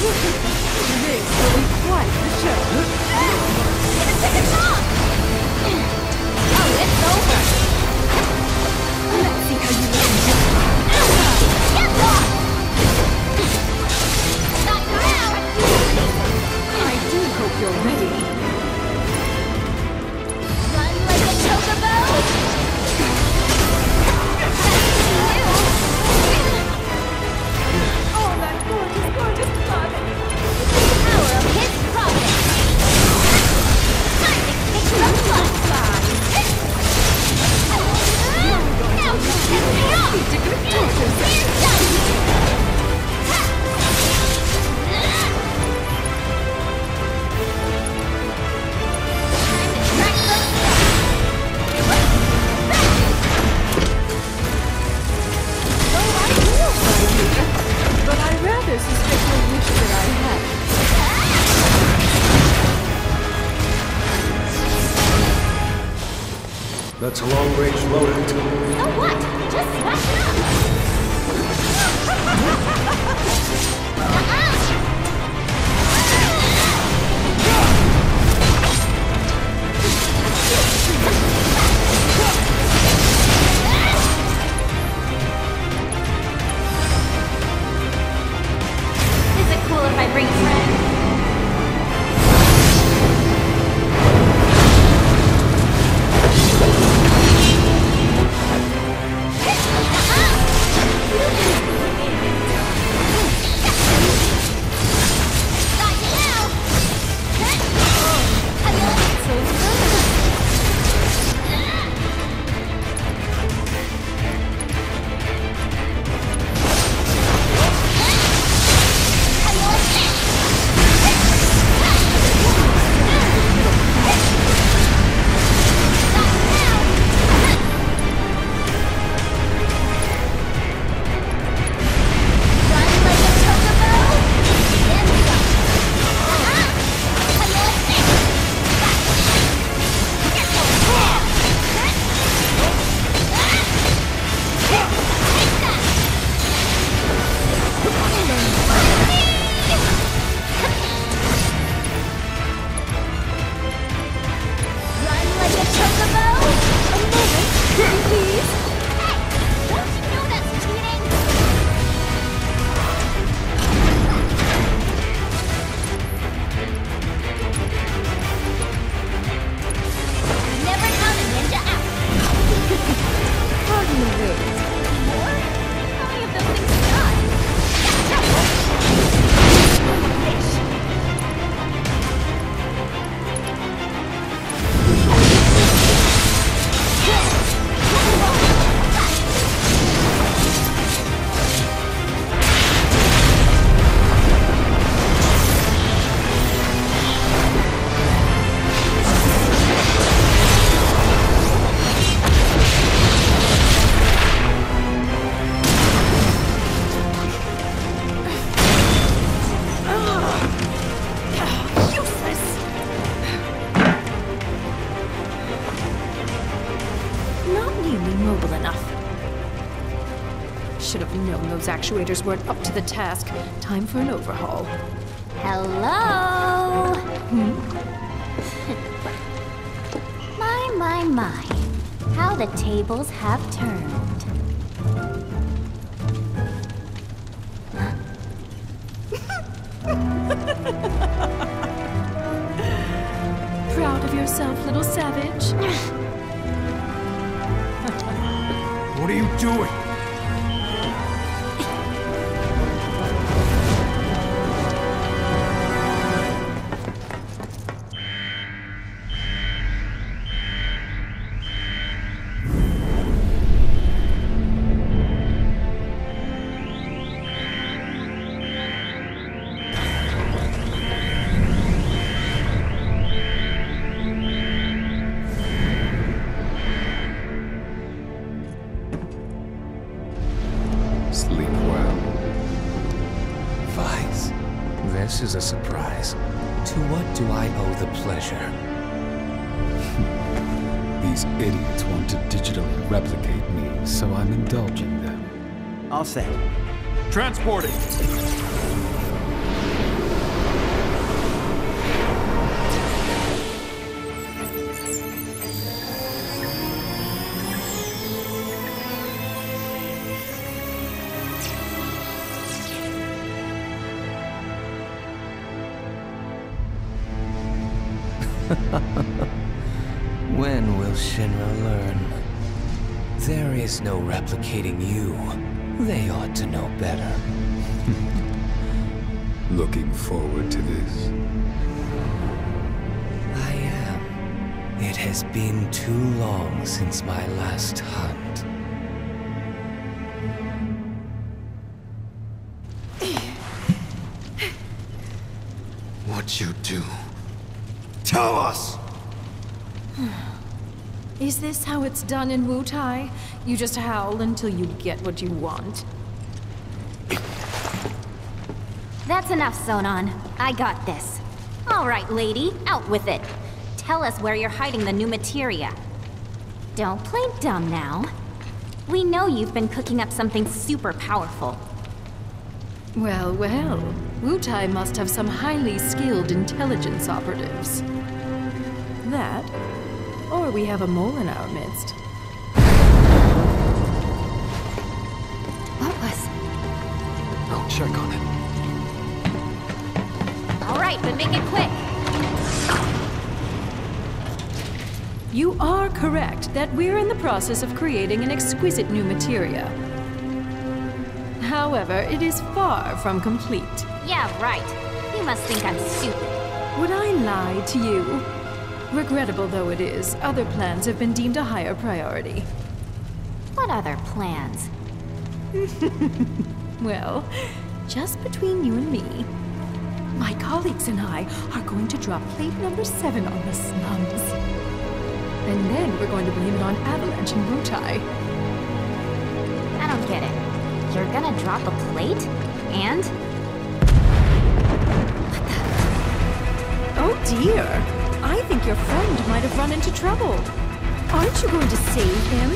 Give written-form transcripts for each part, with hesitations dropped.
This will be quite the show. Take a shot! Oh, it's over! Let's see how you like it. Get off! Not now! I do hope you're ready. Run like a chocobo! Oh, that gorgeous, gorgeous blood. Power of his prophet! Time to kick some butt! Now you piss me off! We're done here! Time to track some But I rather suspect you wish that I had. That's a long-range loader. So what? Just smash it up! Is it cool if I bring friends? Got you now! Run like a chocobo! Then some! Run like a chocobo! A moment, please! Hey! Don't you know that's cheating? Never count a ninja out! Pardon the wait. More? How many of those things you got? Fish! Not nearly mobile enough. Should have known those actuators weren't up to the task. Time for an overhaul. Hello? My. How the tables have turned. Proud of yourself, little savage? What are you doing? Sleep well. Vice, this is a surprise. To what do I owe the pleasure? These idiots want to digitally replicate me, so I'm indulging them. All set. Transporting! When will Shinra learn? There is no replicating you. They ought to know better. Looking forward to this. I am. It has been too long since my last hunt. What'd you do? Tell us! Is this how it's done in Wutai? You just howl until you get what you want? That's enough, Sonon. I got this. All right, lady, out with it. Tell us where you're hiding the new materia. Don't play dumb now. We know you've been cooking up something super powerful. Well, well. Wutai must have some highly skilled intelligence operatives. That, or we have a mole in our midst. What was... I'll check on it. All right, but make it quick. You are correct that we're in the process of creating an exquisite new materia. However, it is far from complete. Yeah, right. You must think I'm stupid. Would I lie to you? Regrettable though it is, other plans have been deemed a higher priority. What other plans? Well, just between you and me, my colleagues and I are going to drop plate number 7 on the slums. And then we're going to blame it on Avalanche and Wutai. I don't get it. You're gonna drop a plate? And? Oh dear! I think your friend might have run into trouble. Aren't you going to save him?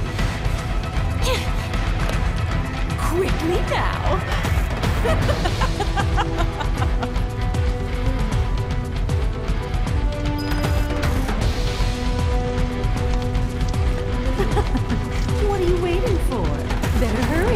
Quickly now! What are you waiting for? Better hurry.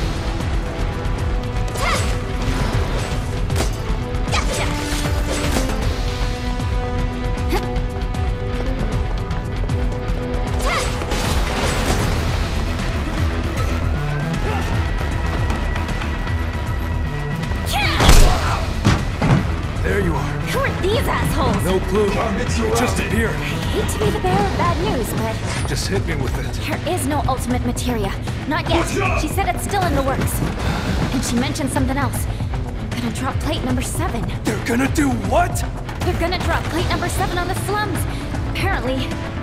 There you are. Who are these assholes? No clue. It just appeared. Hate to be the bearer of bad news, but Just hit me with it. there is no ultimate materia. Not yet. She said it's still in the works. And she mentioned something else. Gonna drop plate number 7. They're gonna do what? They're gonna drop plate number 7 on the slums. Apparently.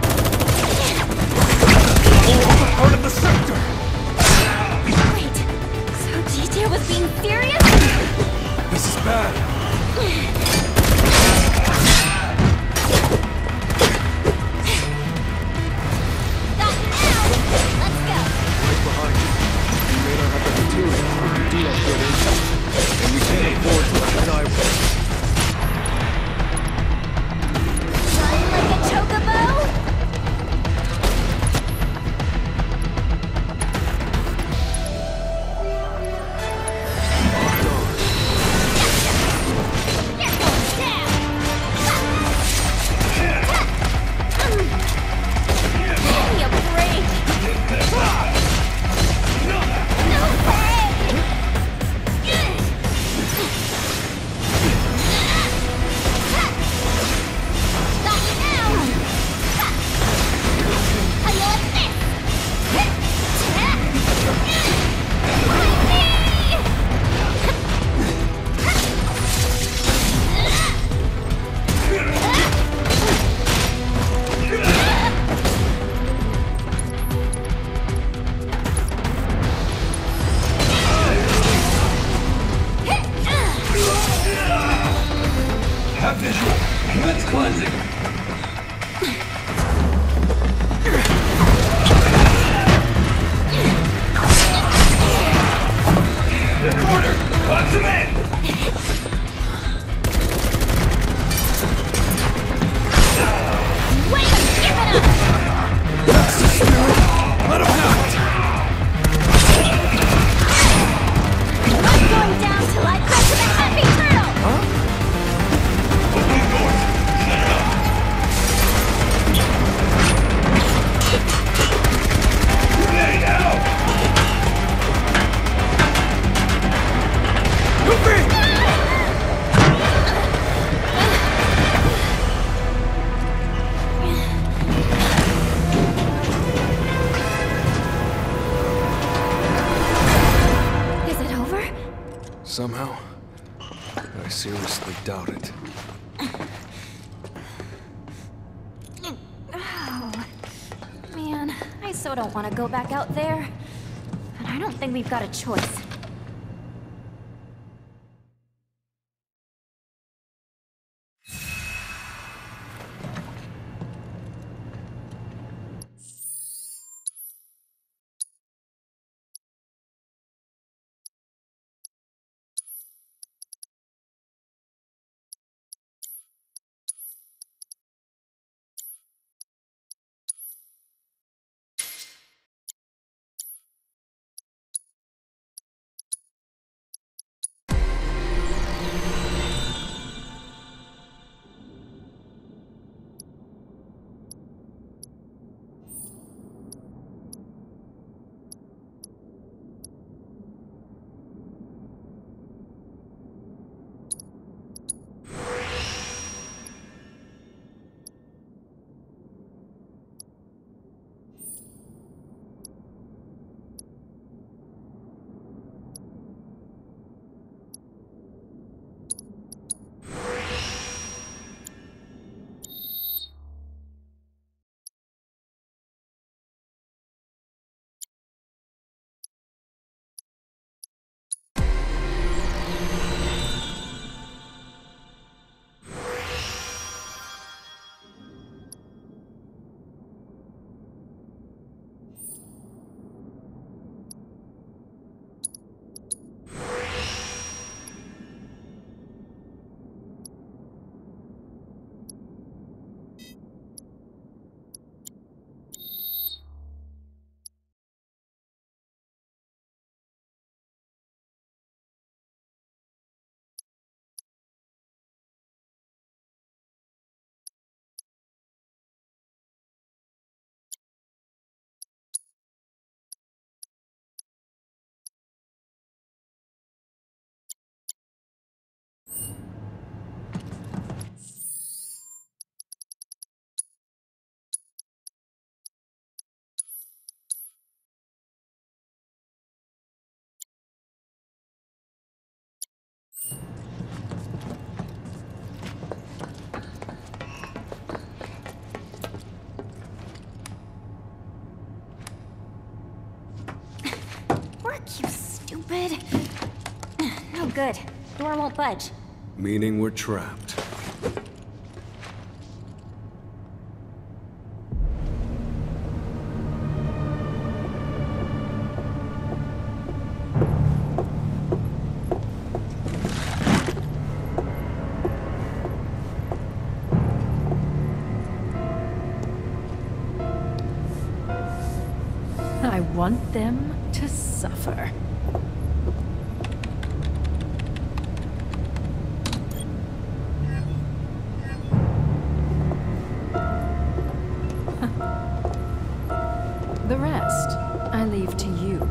Part of the sector. Wait. So DJ was being serious? This is bad. Got it now. Let's go. Right behind you. We may not have the material for the deal upgrade, and we can't afford to let it die. Run like a chocobo? You're going down. Give me a break. No break. Stop it now. How you like this? Have visual. That's cleansing. Recorder, punch him in! Wait, give it up! That's the spirit. Let him have it. I'm going down till I get to the happy turtle! I seriously doubt it. Oh, man, I so don't want to go back out there. But I don't think we've got a choice. You stupid. No good. Door won't budge. Meaning we're trapped. I want them to suffer. The rest, I leave to you.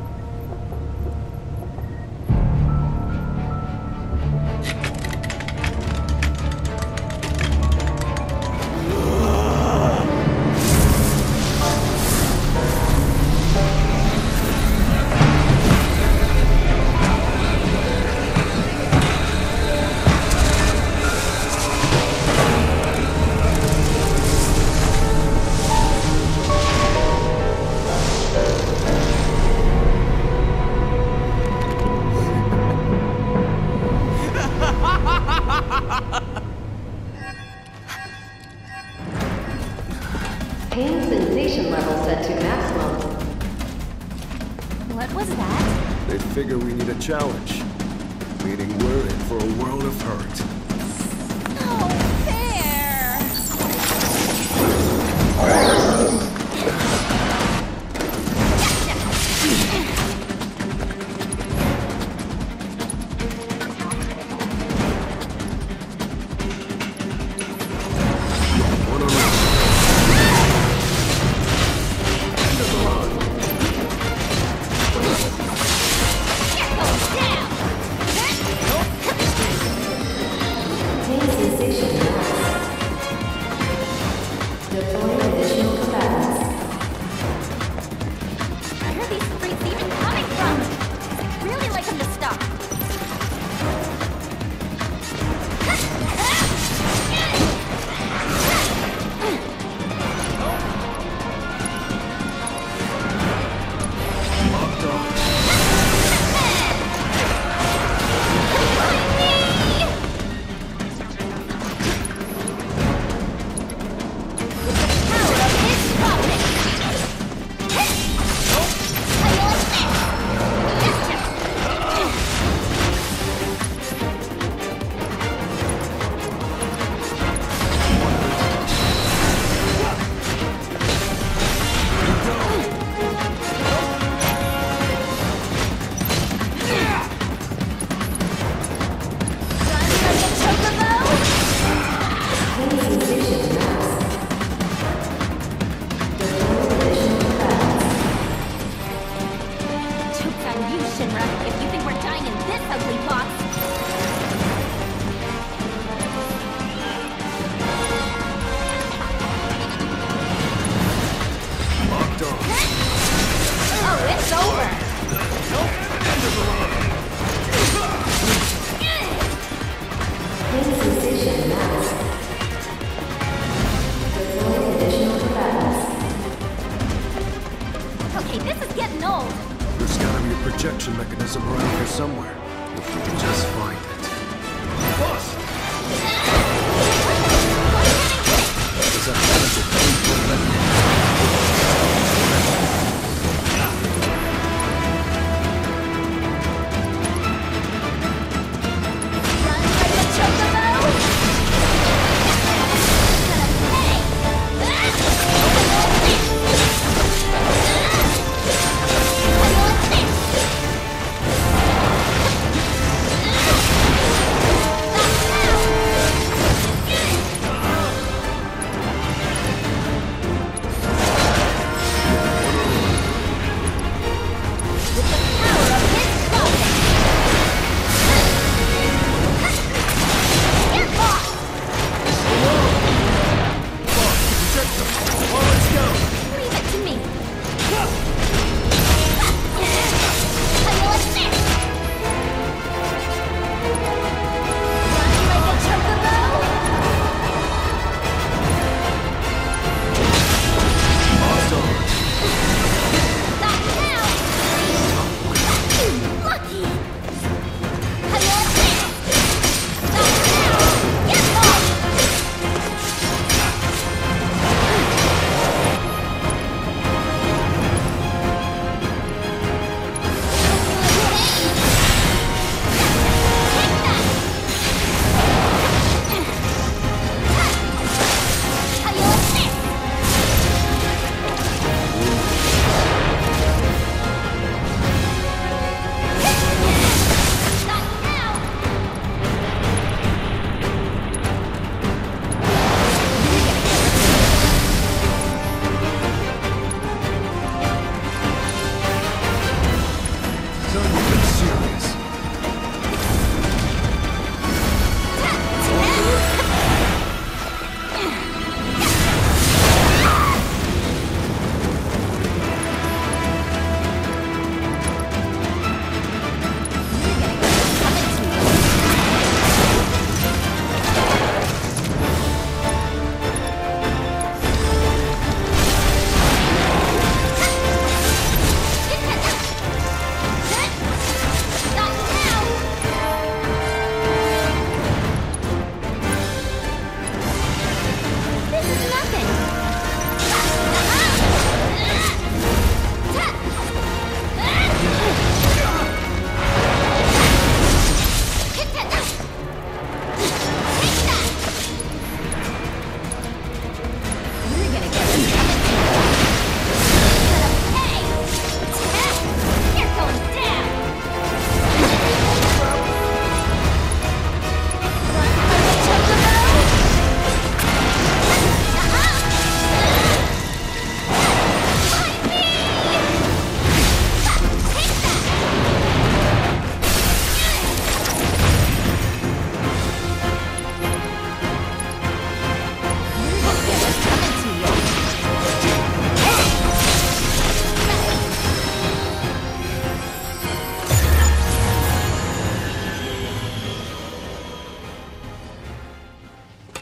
Pain sensation level set to maximum. What was that? They figure we need a challenge. Meaning we're in for a world of hurt. No fair!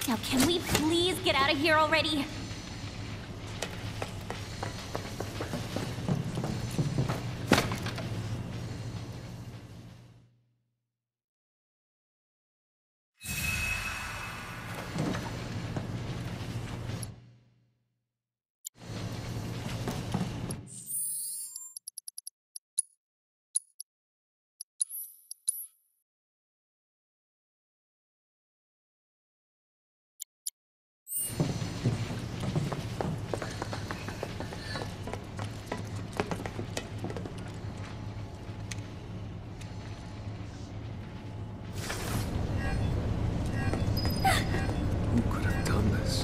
Now can we please get out of here already? Who could have done this?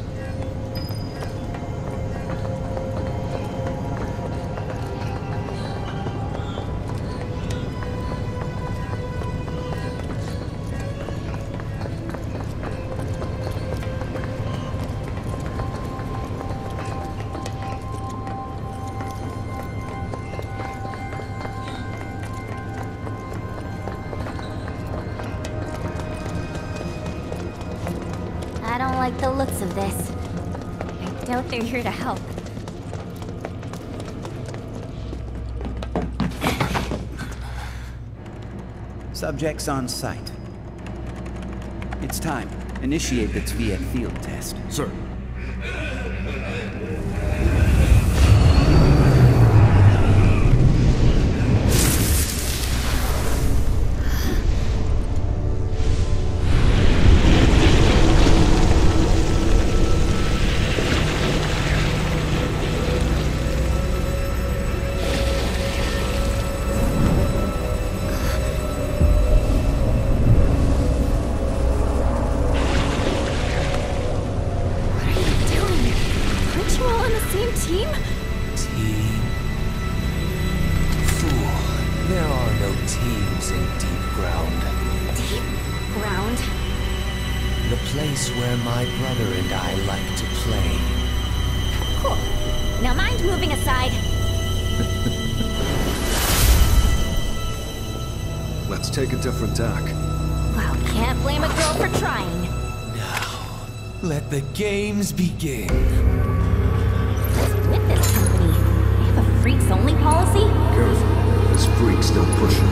I don't like the looks of this. I doubt they're here to help. Subjects on site. It's time. Initiate the Tviet field test. Sir. Team? Team? Fool. There are no teams in Deep Ground. Deep ground? The place where my brother and I like to play. Cool. Now mind moving aside. Let's take a different tack. Well, can't blame a girl for trying. Now, let the games begin. With this company, they have a freaks-only policy? Careful. This freak's still pushing.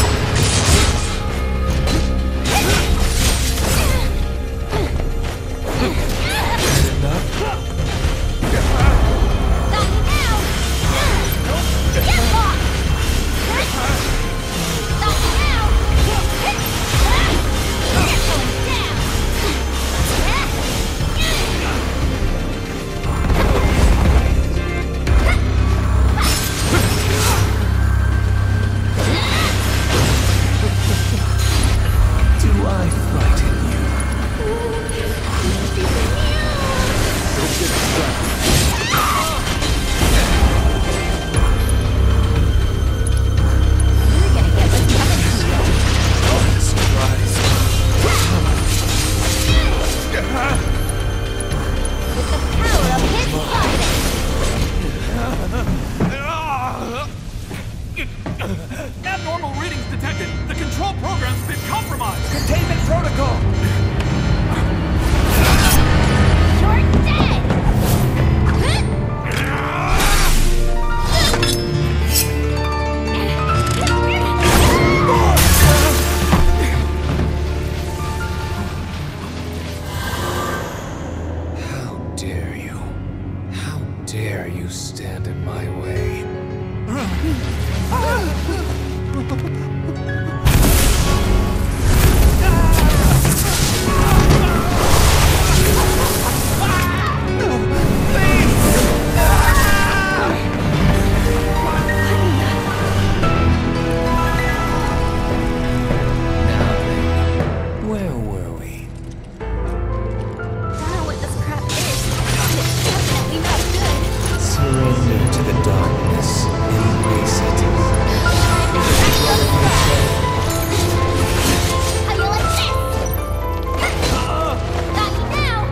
Abnormal readings detected. The control program's been compromised. Containment protocol! You're dead! How dare you? How dare you stand in my way? Now then, where were we? Don't know what this crap is, but it's definitely not good. Surrender to the darkness. Embrace it. How you like this? Got you now!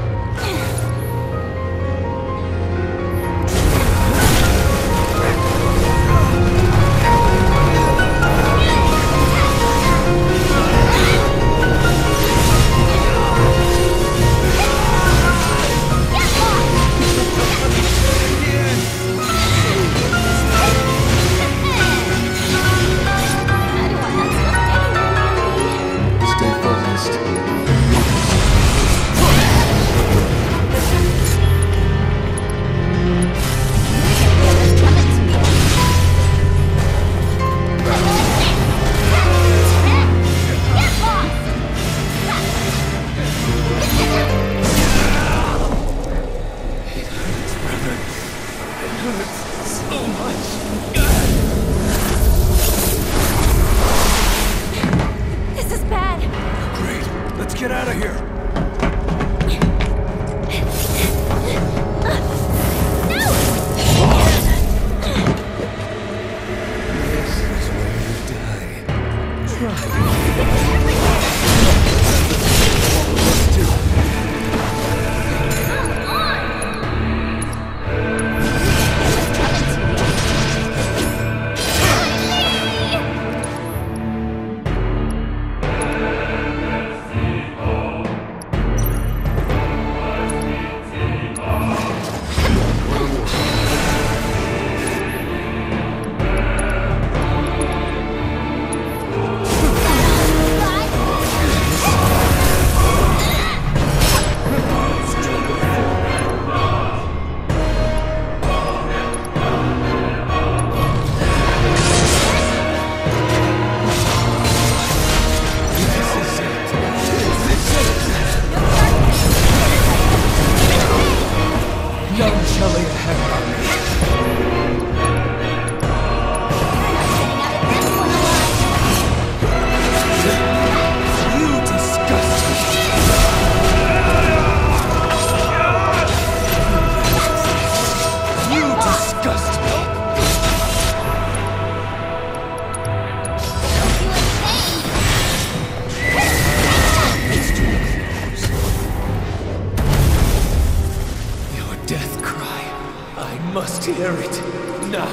get out of here! Hear it now.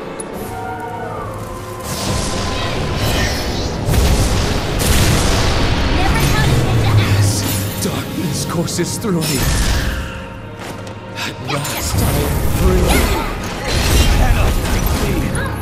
Yes, darkness courses through me. At last, I am free. Cannot break me.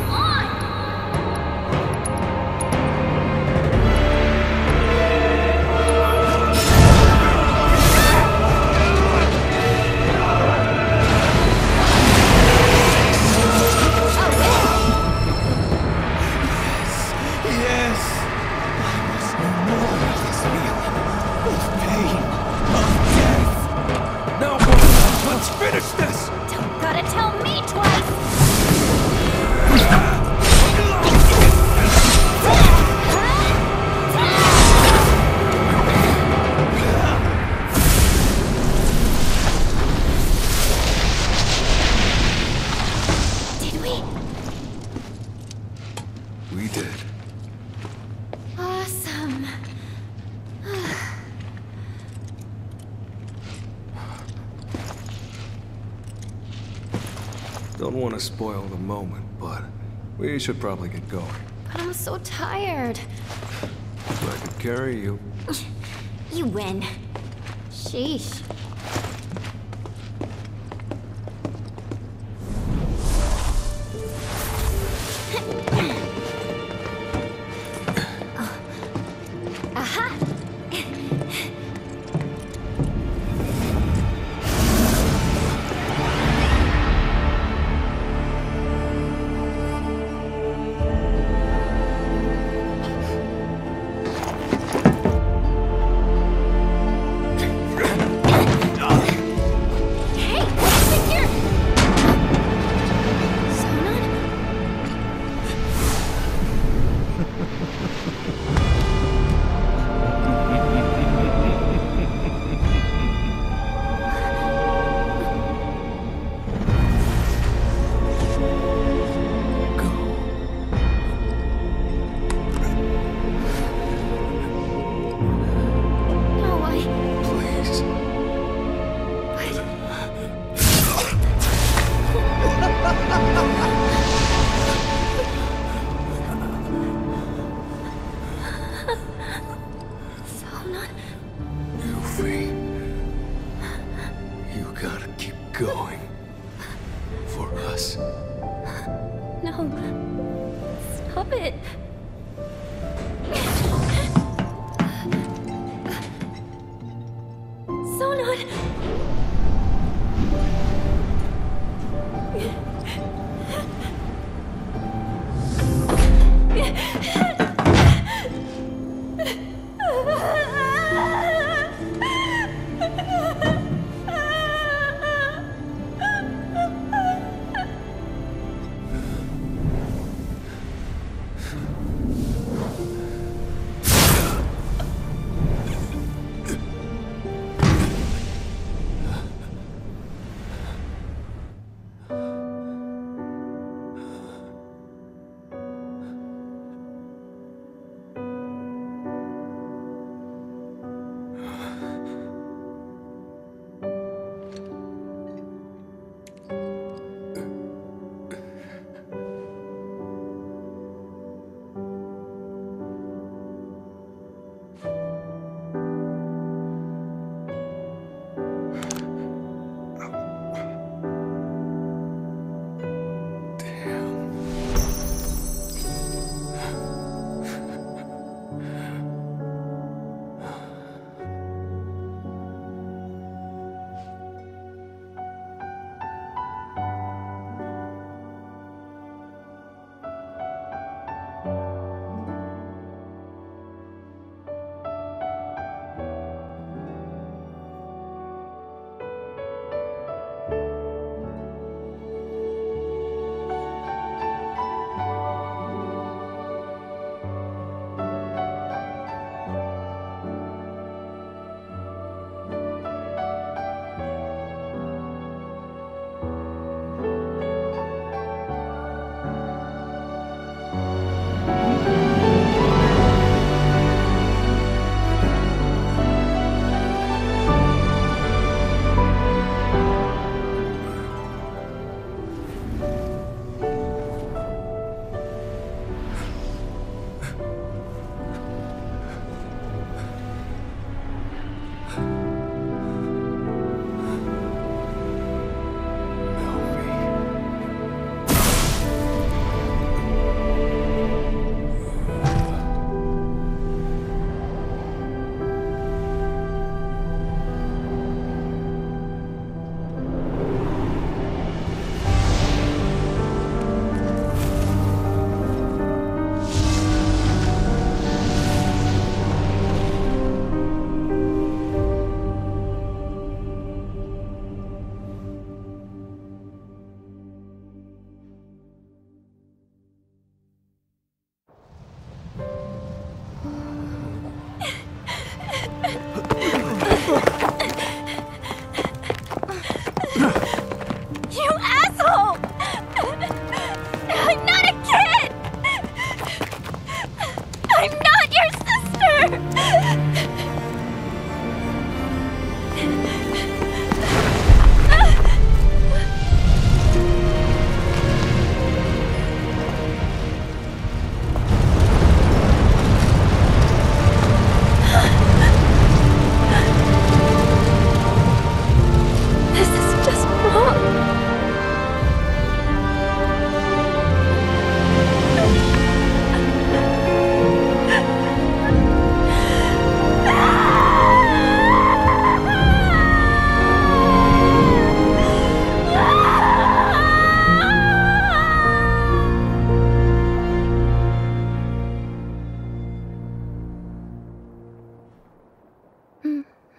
We did. Awesome. Don't want to spoil the moment, but we should probably get going. But I'm so tired. If I could carry you. You win. Sheesh. Going. For us. No. Stop it. Sonon!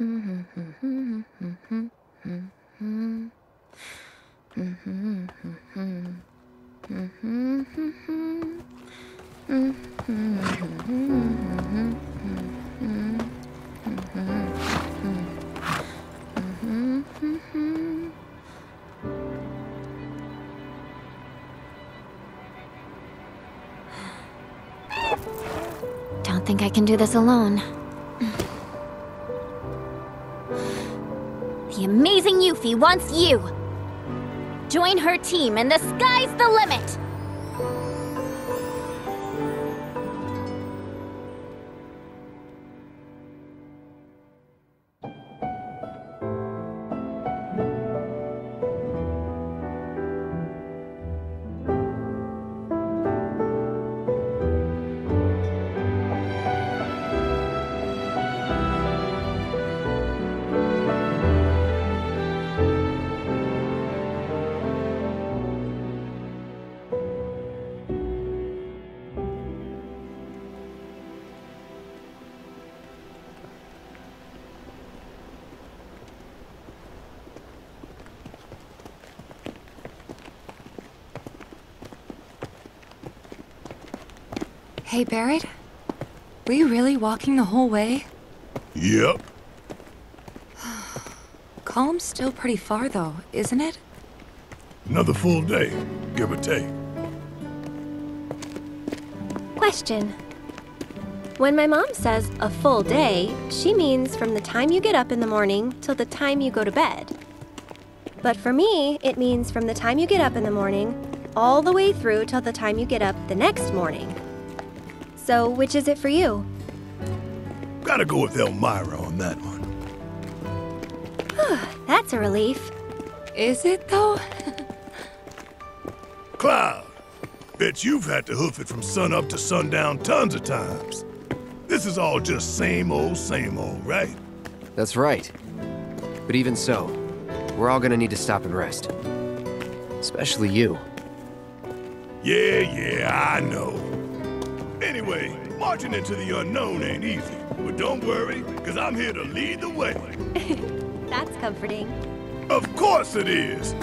Don't think I can do this alone. The amazing Yuffie wants you! Join her team and the sky's the limit! Hey, Barret? Were you really walking the whole way? Yep. Calm's still pretty far, though, isn't it? Another full day, give or take. Question. When my mom says a full day, she means from the time you get up in the morning till the time you go to bed. But for me, it means from the time you get up in the morning all the way through till the time you get up the next morning. So, which is it for you? Gotta go with Elmira on that one. That's a relief. Is it, though? Cloud, bet you've had to hoof it from sunup to sundown tons of times. This is all just same old, right? That's right. But even so, we're all gonna need to stop and rest. Especially you. Yeah, I know. Anyway, marching into the unknown ain't easy. But don't worry, because I'm here to lead the way. That's comforting. Of course it is!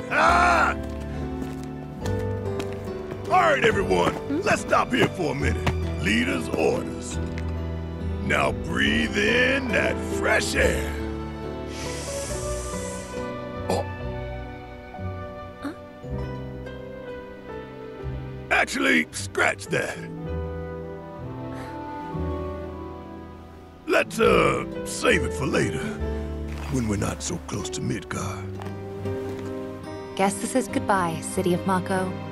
Alright, everyone, let's stop here for a minute. Leader's orders. Now breathe in that fresh air. Oh. Actually, scratch that. Let's, save it for later, when we're not so close to Midgard. Guess this is goodbye, City of Mako.